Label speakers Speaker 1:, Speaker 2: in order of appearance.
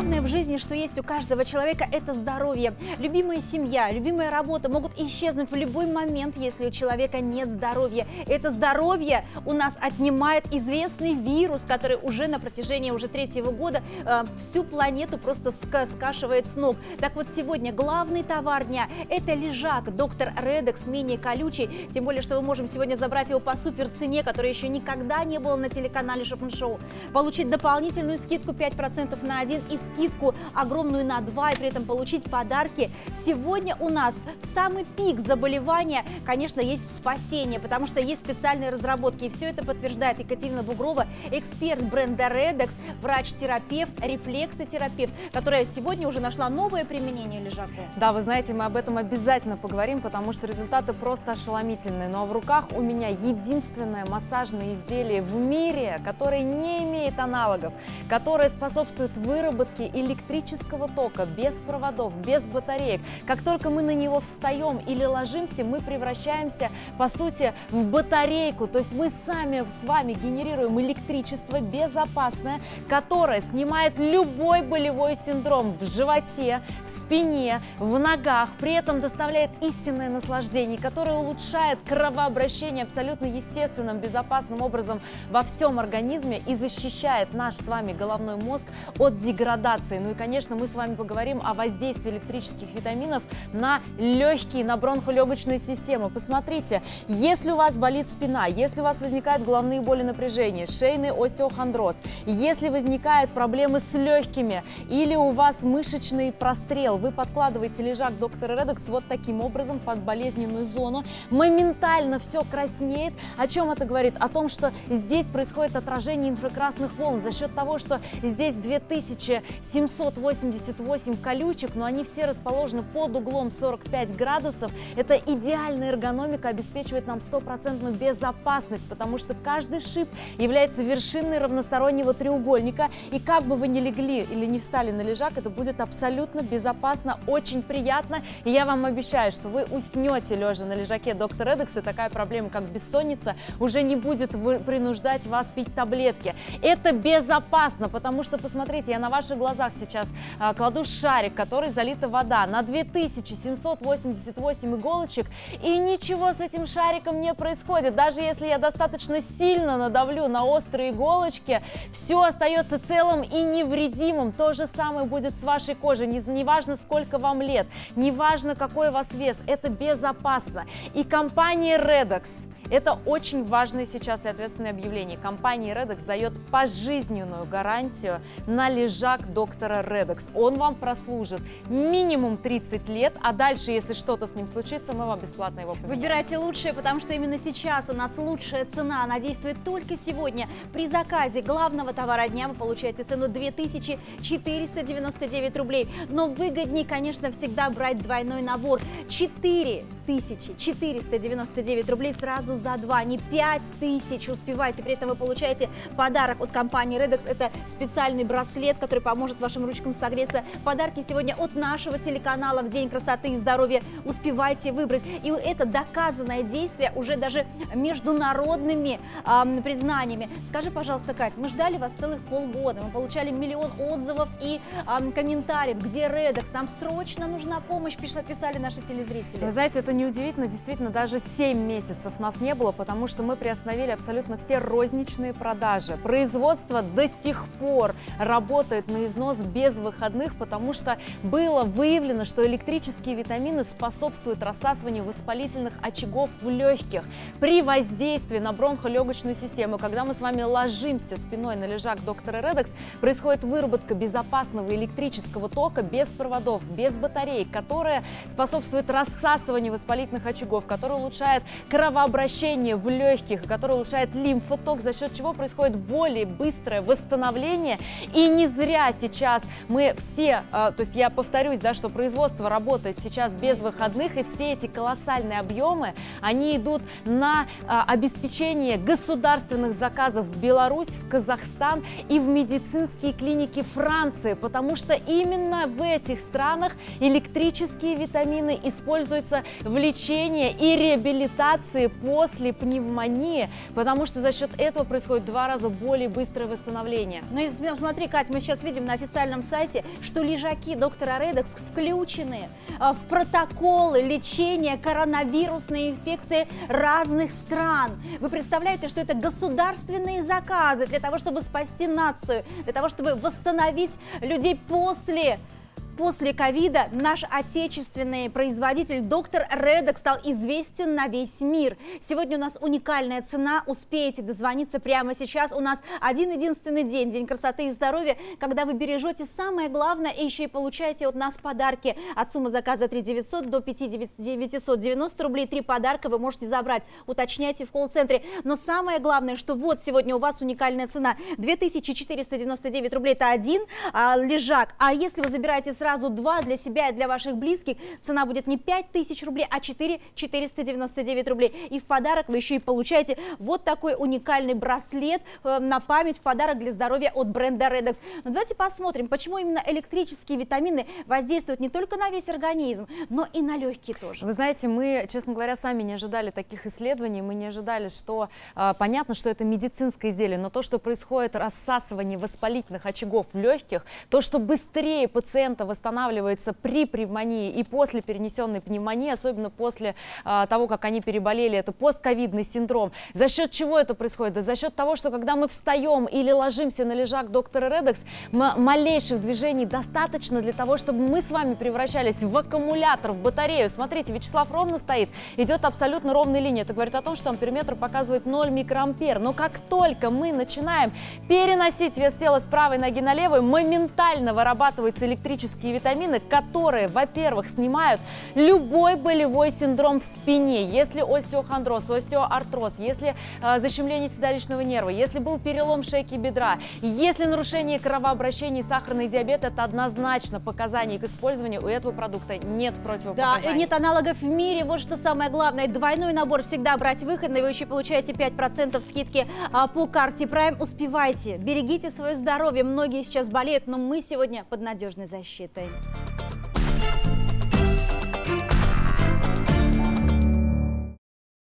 Speaker 1: главное в жизни, что есть у каждого человека, это здоровье. Любимая семья, любимая работа могут исчезнуть в любой момент, если у человека нет здоровья. Это здоровье у нас отнимает известный вирус, который уже на протяжении третьего года всю планету просто скашивает с ног. Так вот, сегодня главный товар дня – это лежак доктор Редекс менее колючий. Тем более, что мы можем сегодня забрать его по супер цене, которая еще никогда не было на телеканале Шоппинг-шоу. Получить дополнительную скидку 5% на один и скидку огромную на 2, и при этом получить подарки. Сегодня у нас в самый пик заболевания, конечно, есть спасение, потому что есть специальные разработки. И все это подтверждает Екатерина Бугрова, эксперт бренда Редекс, врач-терапевт, рефлексотерапевт, которая сегодня уже нашла новое применение лежаку.
Speaker 2: Да, вы знаете, мы об этом обязательно поговорим, потому что результаты просто ошеломительные. Но в руках у меня единственное массажное изделие в мире, которое не имеет аналогов, которое способствует выработке электрического тока без проводов, без батареек. Как только мы на него встаем или ложимся, мы превращаемся, по сути, в батарейку. То есть мы сами с вами генерируем электричество безопасное, которое снимает любой болевой синдром в животе, в спине, в ногах. При этом доставляет истинное наслаждение, которое улучшает кровообращение абсолютно естественным, безопасным образом во всем организме и защищает наш с вами головной мозг от деградации. Ну и, конечно, мы с вами поговорим о воздействии электрических витаминов на легкие, на бронхолегочную систему. Посмотрите, если у вас болит спина, если у вас возникают головные боли, напряжения, шейный остеохондроз, если возникают проблемы с легкими или у вас мышечный прострел, вы подкладываете лежак доктора Редекс вот таким образом под болезненную зону, моментально все краснеет. О чем это говорит? О том, что здесь происходит отражение инфракрасных волн за счет того, что здесь 2788 колючек, но они все расположены под углом 45 градусов. Это идеальная эргономика, обеспечивает нам стопроцентную безопасность, потому что каждый шип является вершиной равностороннего треугольника, и как бы вы ни легли или не встали на лежак, это будет абсолютно безопасно, очень приятно, и я вам обещаю, что вы уснете лежа на лежаке доктор Редекс, и такая проблема, как бессонница, уже не будет принуждать вас пить таблетки. Это безопасно, потому что, посмотрите, я на ваших глазах сейчас кладу шарик, который залита вода, на 2788 иголочек, и ничего с этим шариком не происходит. Даже если я достаточно сильно надавлю на острые иголочки, все остается целым и невредимым. То же самое будет с вашей кожей. Неважно, сколько вам лет, неважно, какой у вас вес, это безопасно. И компания Редекс, это очень важное сейчас и ответственное объявление. Компания Редекс дает пожизненную гарантию на лежак доктора Редекс. Он вам прослужит минимум 30 лет, а дальше, если что-то с ним случится, мы вам бесплатно его поменяем.
Speaker 1: Выбирайте лучшее, потому что именно сейчас у нас лучшая цена. Она действует только сегодня. При заказе главного товара дня вы получаете цену 2499 рублей. Но выгоднее, конечно, всегда брать двойной набор. 4499 рублей сразу за 2, не 5000. Успевайте. При этом вы получаете подарок от компании Редекс. Это специальный браслет, который поможет вашим ручкам согреться. Подарки сегодня от нашего телеканала в День красоты и здоровья. Успевайте выбрать. И это доказанное действие уже даже международными признаниями. Скажи, пожалуйста, Кать, мы ждали вас целых полгода. Мы получали миллион отзывов и комментариев. Где Редекс? Нам срочно нужна помощь, писали наши телезрители.
Speaker 2: Вы знаете, это неудивительно. Действительно, даже 7 месяцев нас не было, потому что мы приостановили абсолютно все розничные продажи. Производство до сих пор работает на износ без выходных, потому что было выявлено, что электрические витамины способствуют рассасыванию воспалительных очагов в легких. При воздействии на бронхолегочную систему, когда мы с вами ложимся спиной на лежак доктора Редекс, происходит выработка безопасного электрического тока без проводов, без батареек, которая способствует рассасыванию воспалительных очагов, которая улучшает кровообращение в легких, которая улучшает лимфоток, за счет чего происходит более быстрое восстановление. И не зря сейчас мы все, то есть я повторюсь, да, что производство работает сейчас без выходных, и все эти колоссальные объемы, они идут на обеспечение государственных заказов в Беларусь, в Казахстан и в медицинские клиники Франции, потому что именно в этих странах электрические витамины используются в лечении и реабилитации после пневмонии, потому что за счет этого происходит в 2 раза более быстрое восстановление.
Speaker 1: Ну и смотри, Кать, мы сейчас видим на официальном сайте, что лежаки доктора Редекс включены в протоколы лечения коронавирусной инфекции разных стран. Вы представляете, что это государственные заказы для того, чтобы спасти нацию, для того, чтобы восстановить людей После ковида наш отечественный производитель доктор Редекс стал известен на весь мир. Сегодня у нас уникальная цена. Успеете дозвониться прямо сейчас. У нас один-единственный день, День красоты и здоровья, когда вы бережете самое главное и еще и получаете от нас подарки. От суммы заказа 3 900 до 5 990 рублей. 3 подарка вы можете забрать. Уточняйте в колл-центре. Но самое главное, что вот сегодня у вас уникальная цена. 2499 рублей – это один лежак. А если вы забираете сразу 2 для себя и для ваших близких, цена будет не 5000 рублей, а 4499 рублей. И в подарок вы еще и получаете вот такой уникальный браслет на память в подарок для здоровья от бренда Редекс. Но давайте посмотрим, почему именно электрические витамины воздействуют не только на весь организм, но и на легкие тоже.
Speaker 2: Вы знаете, мы, честно говоря, сами не ожидали таких исследований, мы не ожидали, что понятно, что это медицинское изделие, но то, что происходит рассасывание воспалительных очагов в легких, то, что быстрее пациента восстанавливается при пневмонии и после перенесенной пневмонии, особенно после того, как они переболели, это постковидный синдром. За счет чего это происходит? Да за счет того, что когда мы встаем или ложимся на лежак доктора Редекс, малейших движений достаточно для того, чтобы мы с вами превращались в аккумулятор, в батарею. Смотрите, Вячеслав ровно стоит, идет абсолютно ровная линия. Это говорит о том, что амперметр показывает 0 микроампер. Но как только мы начинаем переносить вес тела с правой ноги на левую, моментально вырабатываются электрические витамины, которые, во-первых, снимают любой болевой синдром в спине. Если остеохондроз, остеоартроз, если защемление седалищного нерва, если был перелом шейки бедра, если нарушение кровообращения и сахарный диабет, это однозначно показания к использованию. У этого продукта нет противопоказаний.
Speaker 1: Да, нет аналогов в мире. Вот что самое главное. Двойной набор всегда брать выходный. Вы еще получаете 5% скидки по карте Prime. Успевайте, берегите свое здоровье. Многие сейчас болеют, но мы сегодня под надежной защитой.